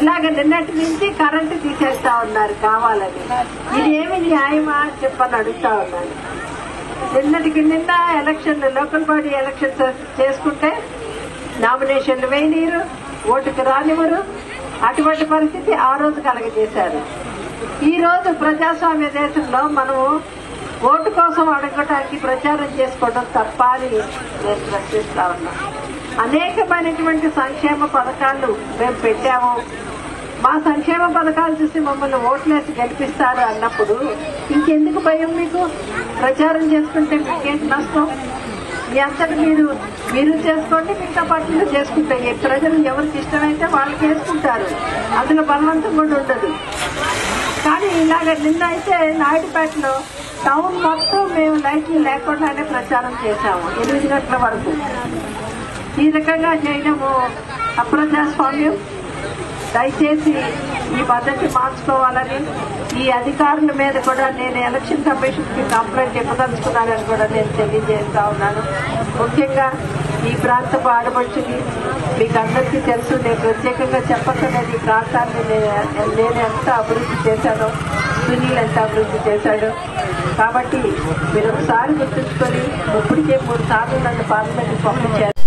ఇలాగ నిన్నటి నుంచి కరెంటు తీసేస్తా ఉన్నారు కావాలని. ఇదేమి న్యాయమా చెప్పని అడుగుతా ఉన్నాను. నిన్నటికి నిన్న ఎలక్షన్లు, లోకల్ బాడీ ఎలక్షన్స్ చేసుకుంటే నామినేషన్లు వేయనీరు, ఓటుకు రానివ్వరు. అటువంటి పరిస్థితి ఆ రోజు కలగజేశారు. ఈ రోజు ప్రజాస్వామ్య దేశంలో మనము ఓటు కోసం అడగటానికి ప్రచారం చేసుకోవడం తప్ప అని నేను ప్రశ్నిస్తా ఉన్నా. అనేకమైనటువంటి సంక్షేమ పథకాలు మేము పెట్టాము. మా సంక్షేమ పథకాలు చూసి మమ్మల్ని ఓట్లేసి గెలిపిస్తారు అన్నప్పుడు ఇంకెందుకు భయం మీకు? ప్రచారం చేసుకుంటే మీకేంటి నష్టం? మీ అంతటి మీరు చేసుకోండి, మిగతా పార్టీలు చేసుకుంటాయి. ప్రజలు ఎవరికి ఇష్టమైతే వాళ్ళకి వేసుకుంటారు. అందులో బలవంతం కూడా ఉండదు. కానీ ఇలాగ నిన్న అయితే నాయుడుపేటలో టౌన్ మొత్తం మేము లైట్లు లేకుండానే ప్రచారం చేశాము 8 గంటల వరకు. ఈ రకంగా చేయడము అప్రజాస్వామ్యం. దయచేసి ఈ పద్ధతి మార్చుకోవాలని, ఈ అధికారుల మీద కూడా నేను ఎలక్షన్ కమిషన్ కి కంప్లైంట్ ఇవ్వదలుచుకున్నానని కూడా నేను తెలియజేస్తా ఉన్నాను. ముఖ్యంగా ఈ ప్రాంతపు ఆడపడుచుని మీకు అందరికీ తెలుసు. నేను ప్రత్యేకంగా చెప్పక్కర్లేదు ఈ ప్రాంతాన్ని నేను ఎంత అభివృద్ధి చేశానో, సునీల్ ఎంత అభివృద్ధి చేశాడు. కాబట్టి మీరు ఒకసారి గుర్తుంచుకొని ఇప్పటికే 3 సార్లు నన్ను పార్లమెంట్కి పంపించారు.